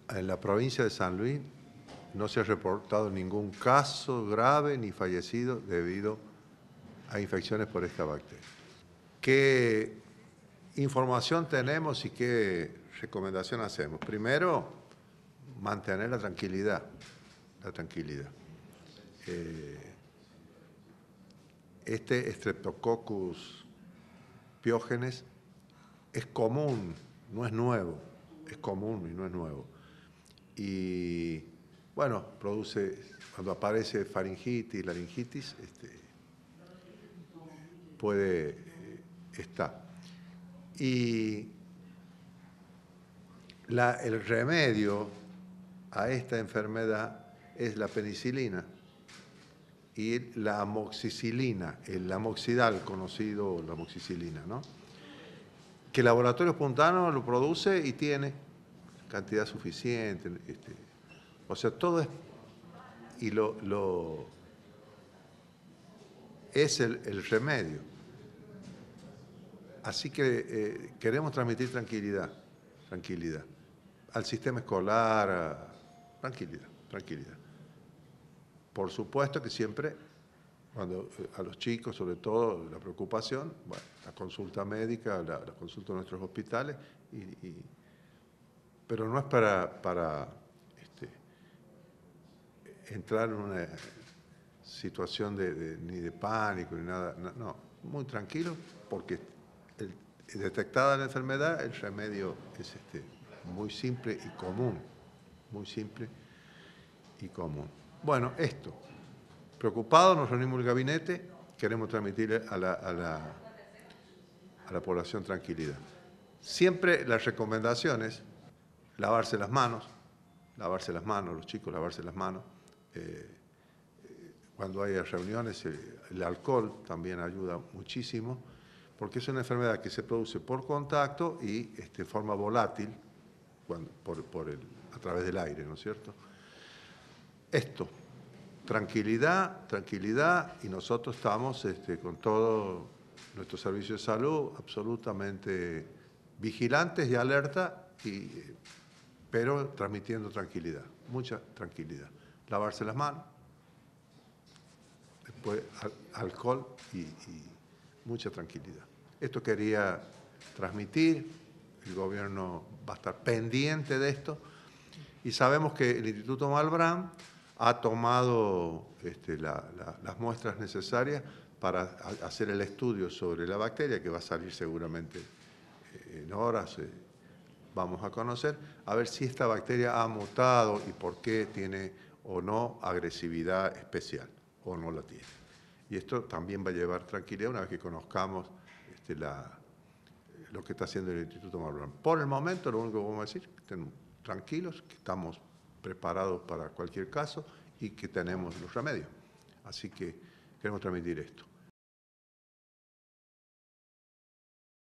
En la provincia de San Luis no se ha reportado ningún caso grave ni fallecido debido a infecciones por esta bacteria. ¿Qué información tenemos y qué recomendación hacemos? Primero, mantener la tranquilidad. Este Streptococcus piógenes es común, no es nuevo, es común y no es nuevo. Y bueno, cuando aparece faringitis, laringitis, puede estar. Y el remedio a esta enfermedad es la penicilina y la amoxicilina, el amoxidal conocido, la amoxicilina, ¿no? Que el laboratorio Puntano lo produce y tiene cantidad suficiente. O sea, todo es, y es el remedio. Así que queremos transmitir tranquilidad al sistema escolar, tranquilidad. Por supuesto que siempre, cuando a los chicos, sobre todo, la preocupación, bueno, la consulta médica, la consulta en nuestros hospitales, pero no es para entrar en una situación ni de pánico, ni nada, no, muy tranquilo, porque detectada la enfermedad, el remedio es muy simple y común, Bueno, preocupados, nos reunimos en el gabinete, queremos transmitir a la población tranquilidad. Siempre las recomendaciones, lavarse las manos, los chicos lavarse las manos. Cuando hay reuniones, el alcohol también ayuda muchísimo, porque es una enfermedad que se produce por contacto y de forma volátil, a través del aire, ¿no es cierto? Tranquilidad, y nosotros estamos con todo nuestro servicio de salud absolutamente vigilantes y alerta, pero transmitiendo tranquilidad, mucha tranquilidad. Lavarse las manos, después alcohol y mucha tranquilidad. Esto quería transmitir, el gobierno va a estar pendiente de esto, y sabemos que el Instituto Malbrán ha tomado las muestras necesarias para hacer el estudio sobre la bacteria, que va a salir seguramente en horas, vamos a conocer, a ver si esta bacteria ha mutado y por qué tiene o no agresividad especial, o no la tiene. Y esto también va a llevar tranquilidad una vez que conozcamos lo que está haciendo el Instituto Malbrán. Por el momento, lo único que vamos a decir es que estén tranquilos, que estamos preparados para cualquier caso y que tenemos los remedios. Así que queremos transmitir esto.